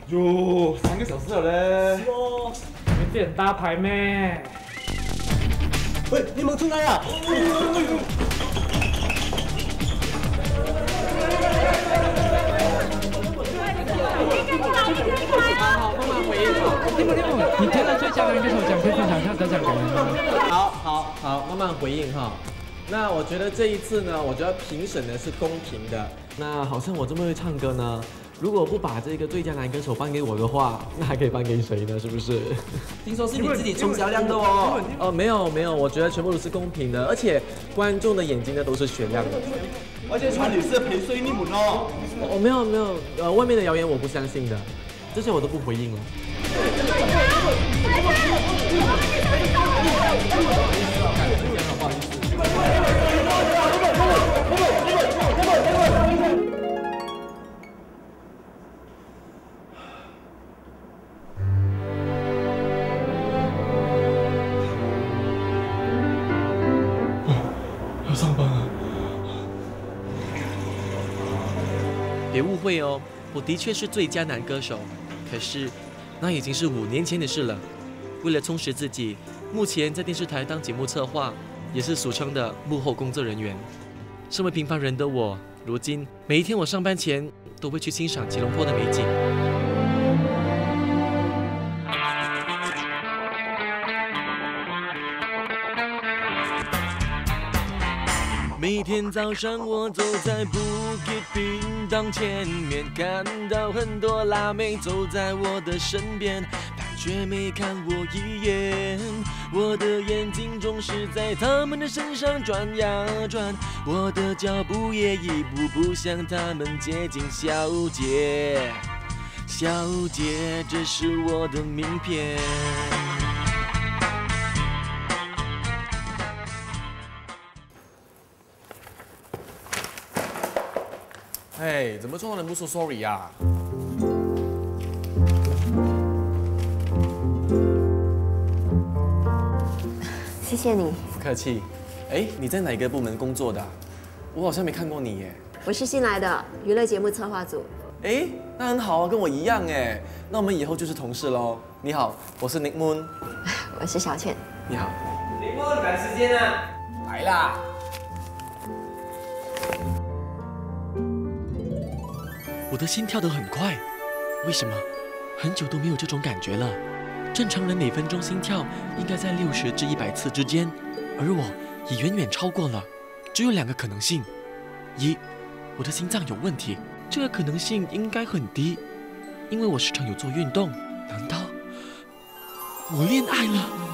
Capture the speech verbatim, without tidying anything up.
哟，三个小时了嘞。 是哦。有点大牌咩？ 喂，你们出来啊！ 好，慢慢回应。听不听不？你听了最佳男歌手奖，可以分享一下得奖感言吗？ 好，好，好，慢慢回应哈。那我觉得这一次呢，我觉得评审呢是公平的。那好像我这么会唱歌呢，如果不把这个最佳男歌手颁给我的话，那还可以颁给谁呢？是不是？ 听说是你自己冲销量的哦。 哦，没有没有，我觉得全部都是公平的，而且观众的眼睛呢都是雪亮的。 而且川女士陪睡你们哦。 哦，没有没有，呃，外面的谣言我不相信的，这些我都不回应了。 要上班了。 别误会哦，我的确是最佳男歌手，可是那已经是五年前的事了。为了充实自己，目前在电视台当节目策划，也是俗称的幕后工作人员。身为平凡人的我，如今每一天我上班前都会去欣赏吉隆坡的美景。每天早上我走在Bukit Bintang前面，看到很多辣妹走在我的身边，但却没看我一眼。我的眼睛总是在她们的身上转呀转，我的脚步也一步步向她们接近。小姐，小姐，这是我的名片。 哎，怎么做人不说 sorry 呀？ 谢谢你。 不客气。哎，你在哪个部门工作的？我好像没看过你耶。 我是新来的娱乐节目策划组。 哎，那很好啊，跟我一样哎。那我们以后就是同事喽。你好，我是 Nick Moon。 我是小倩。 你好。 Nick Moon，赶时间啊！来啦！ 我的心跳得很快，为什么？很久都没有这种感觉了。正常人每分钟心跳应该在六十至一百次之间，而我已远远超过了。只有两个可能性：一，我的心脏有问题，这个可能性应该很低，因为我时常有做运动。难道我恋爱了？